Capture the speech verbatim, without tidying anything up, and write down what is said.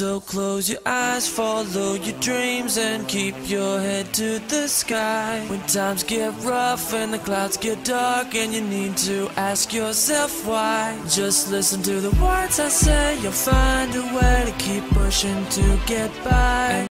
So close your eyes, follow your dreams, and keep your head to the sky. When times get rough and the clouds get dark, and you need to ask yourself why, just listen to the words I say. You'll find a way to keep pushing to get by.